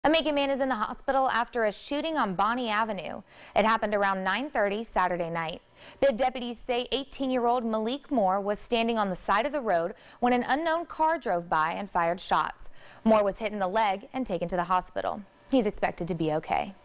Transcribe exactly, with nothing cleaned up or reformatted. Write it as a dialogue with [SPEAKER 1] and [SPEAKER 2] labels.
[SPEAKER 1] A Macon man is in the hospital after a shooting on Bonnie Avenue. It happened around nine thirty Saturday night. Bibb deputies say eighteen-year-old Malik Moore was standing on the side of the road when an unknown car drove by and fired shots. Moore was hit in the leg and taken to the hospital. He's expected to be okay.